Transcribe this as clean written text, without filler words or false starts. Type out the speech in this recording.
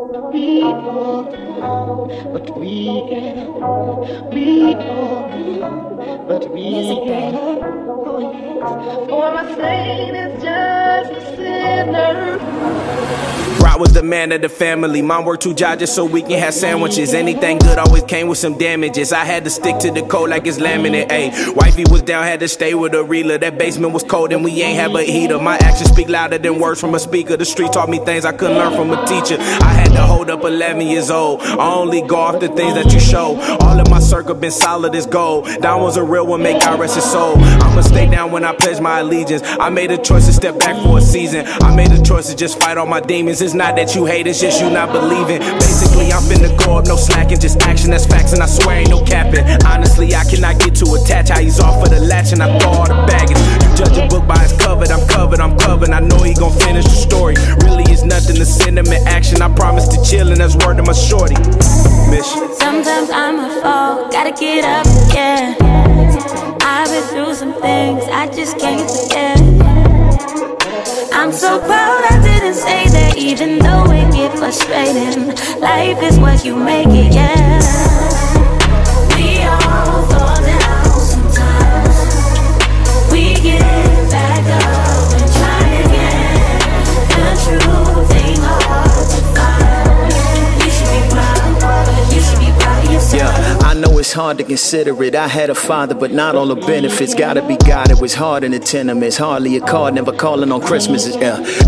We all but we can. We all but we can. Oh yes, for my Saint is just a sinner. Rock was the man of the family. Mom worked 2 jobs just so we can have sandwiches. Anything good always came with some damages. I had to stick to the code like it's laminate. Ayy, wifey was down, had to stay with a reeler. That basement was cold and we ain't have a heater. My actions speak louder than words from a speaker. The street taught me things I couldn't learn from a teacher. I had to hold up 11 years old. I only go off the things that you show. All of my circle been solid as gold. Down was a real one, make God rest his soul. I'ma stay down when I pledge my allegiance. I made a choice to step back for a season. I made a choice to just fight all my demons. It's not that you hate, it's just you not believing. Basically, I'm finna go up, no slacking, just action, that's facts, and I swear ain't no capping. Honestly, I cannot get too attached. How he's off of the latch and I throw all the baggage. You judge a book by its cover, I'm covered, I'm covered. I know he gon' finish the story. Really, it's nothing to send him in action. I promise to chill, and that's word to my shorty. Mission. Sometimes I'ma fall, gotta get up, yeah. I've been through some things I just can't forget. I'm so proud I didn't say that, even though it get frustrating. Life is what you make it, yeah. We all fall down sometimes. We get back up and try again. The truth ain't hard to find. You should be proud, you should be proud of yourself. Yeah, I know it's hard to consider it. I had a father, but not all the benefits. Gotta be God, it was hard in the tenements. Hardly a card, never calling on Christmas. Yeah.